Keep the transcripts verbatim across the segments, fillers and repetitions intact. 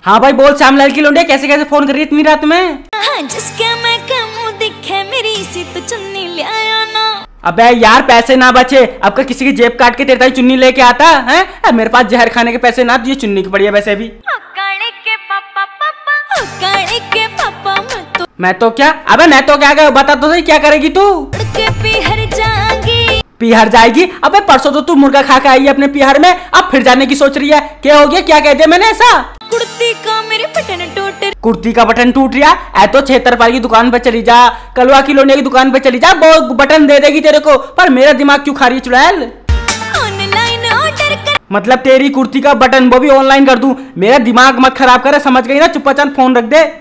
हाँ भाई बोल, श्यामलाल की लोंडिया कैसे कैसे फोन कर रही है इतनी रात में? हाँ, जिसके मैं मुंह दिखे मेरी सी तो चुन्नी ले आया ना। अबे यार पैसे ना बचे, अब का किसी की जेब काट के तेरे चुन्नी लेके आता है? अब मेरे पास जहर खाने के पैसे ना, ये चुन्नी की पड़ी है वैसे भी। के पापा पापा के पापा मैं तो मैं तो क्या, अबे मैं तो क्या, बता तो सही क्या करेगी तू? के पीहर जाएंगी। पीहर जाएगी? अबे परसों तो तू मुर्गा खा के आई है अपने पीहर में, अब फिर जाने की सोच रही है। क्या हो गया, क्या कह दिया मैंने ऐसा? कुर्ती का मेरे बटन टूट कुर्ती का बटन टूट रहा है तो छेतर पाल की दुकान पे चली जा, कलवा की लोने की दुकान पे चली जा, वो बटन दे देगी तेरे को। पर मेरा दिमाग क्यों खा रही है चुड़ैल? ऑनलाइन ऑर्डर कर। मतलब तेरी कुर्ती का बटन वो भी ऑनलाइन कर दूं? मेरा दिमाग मत खराब करे, समझ गई ना? चुपचाप फोन रख दे।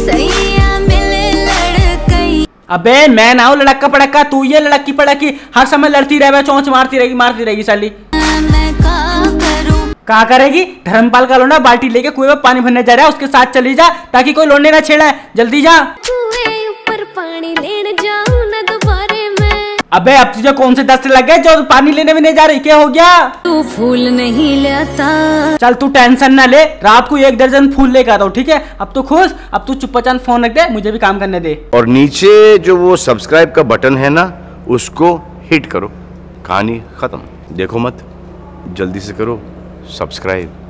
अबे मैं ना हूँ लड़का पड़का, तू ये लड़की पड़की, हर समय लड़ती रहे, चौंच मारती रहेगी मारती रहेगी साली। क्या करेगी? धर्मपाल का लोना बाल्टी लेके कुएं में पानी भरने जा रहा है, उसके साथ चली जा ताकि कोई लोने ना छेड़े। जल्दी जा। कुएं ऊपर पानी लेने जाऊं ना दोबारे में। अबे अब तुझे कौन से दस्त लग गए जो पानी लेने भी नहीं जा रही? क्या हो गया? तू फूल नहीं लाता। चल तू टेंशन ना ले, रात को एक दर्जन फूल लेकर आता हूँ, ठीक है? अब तू खुश, अब तू चुपचाप फोन रख दे, मुझे भी काम करने दे। और नीचे जो वो सब्सक्राइब का बटन है ना, उसको हिट करो। कहानी खत्म। देखो मत, जल्दी से करो सब्सक्राइब।